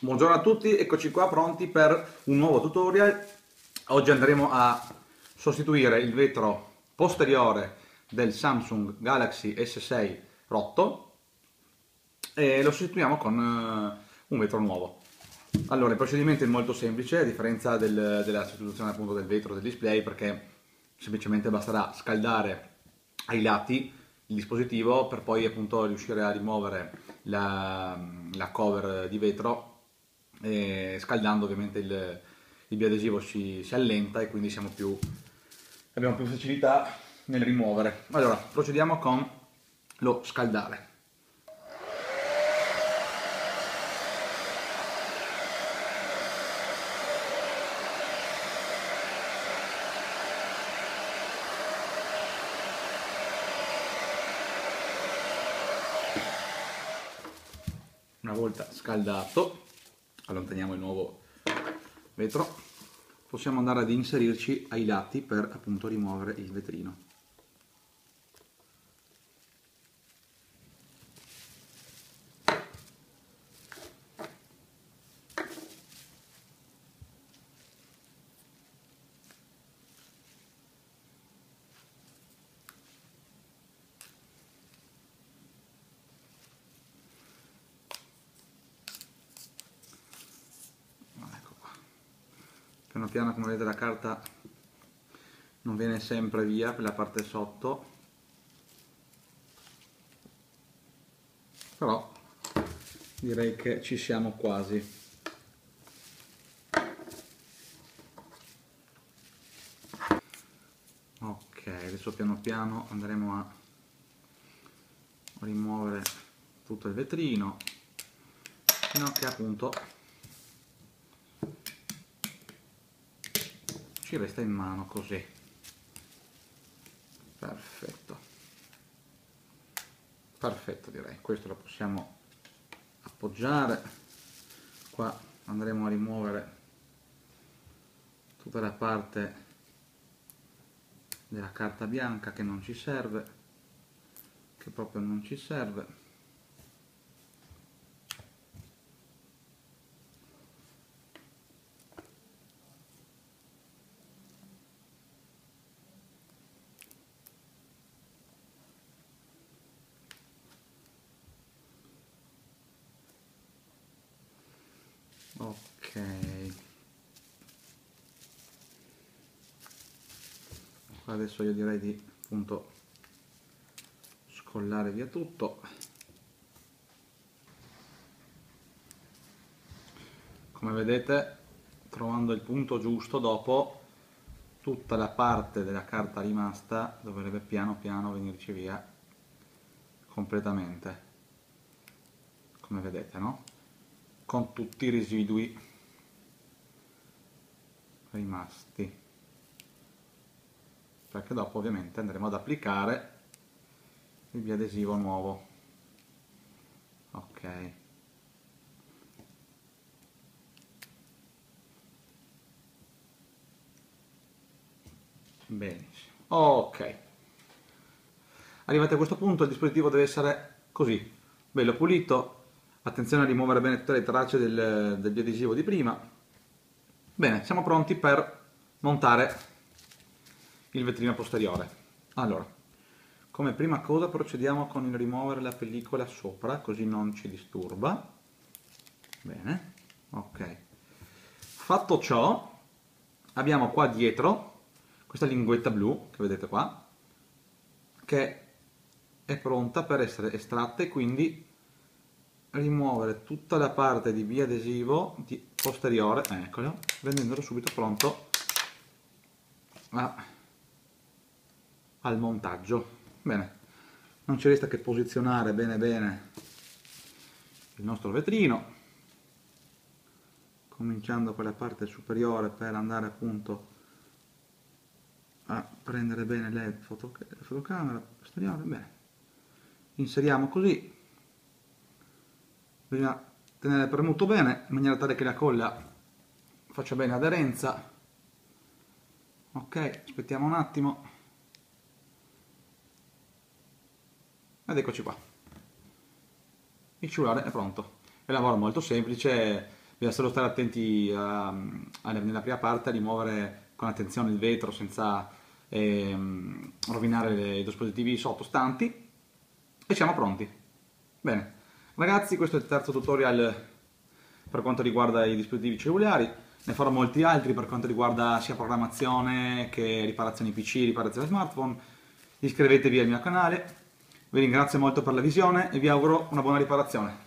Buongiorno a tutti, eccoci qua pronti per un nuovo tutorial. Oggi andremo a sostituire il vetro posteriore del Samsung Galaxy S6 rotto e lo sostituiamo con un vetro nuovo. Allora, il procedimento è molto semplice, a differenza della sostituzione appunto del vetro del display, perché semplicemente basterà scaldare ai lati il dispositivo per poi appunto riuscire a rimuovere la cover di vetro e scaldando ovviamente il biadesivo si allenta e quindi abbiamo più facilità nel rimuovere. Allora, procediamo con lo scaldare. Una volta scaldato, allontaniamo il nuovo vetro, possiamo andare ad inserirci ai lati per appunto rimuovere il vetrino. Ecco qua. Piano piano, come vedete, la carta non viene sempre via per la parte sotto, però direi che ci siamo quasi. Ok, adesso piano piano andremo a rimuovere tutto il vetrino fino a che appunto ci resta in mano così. Perfetto, perfetto, direi. Questo lo possiamo appoggiare. Qua andremo a rimuovere tutta la parte della carta bianca che non ci serve, che proprio non ci serve. Ok, adesso io direi di appunto scollare via tutto. Come vedete, trovando il punto giusto, dopo tutta la parte della carta rimasta dovrebbe piano piano venirci via completamente, come vedete, no? Con tutti i residui rimasti, perché dopo ovviamente andremo ad applicare il biadesivo nuovo. Ok, benissimo. Ok, arrivati a questo punto il dispositivo deve essere così, bello pulito. Attenzione a rimuovere bene tutte le tracce del biadesivo di prima. Bene, siamo pronti per montare il vetrino posteriore. Allora, come prima cosa procediamo con il rimuovere la pellicola sopra, così non ci disturba. Bene, ok. Fatto ciò, abbiamo qua dietro questa linguetta blu che vedete qua, che è pronta per essere estratta e quindi rimuovere tutta la parte di biadesivo posteriore, eccolo, rendendolo subito pronto al montaggio. Bene, non ci resta che posizionare bene bene il nostro vetrino, cominciando con la parte superiore per andare appunto a prendere bene la fotocamera posteriore. Bene, inseriamo così, bisogna tenere premuto bene in maniera tale che la colla faccia bene aderenza. Ok, aspettiamo un attimo ed eccoci qua, il cellulare è pronto. È un lavoro molto semplice, bisogna solo stare attenti nella prima parte a rimuovere con attenzione il vetro senza rovinare i dispositivi sottostanti e siamo pronti. Bene, ragazzi, questo è il terzo tutorial per quanto riguarda i dispositivi cellulari. Ne farò molti altri per quanto riguarda sia programmazione che riparazioni PC, riparazione smartphone. Iscrivetevi al mio canale, vi ringrazio molto per la visione e vi auguro una buona riparazione.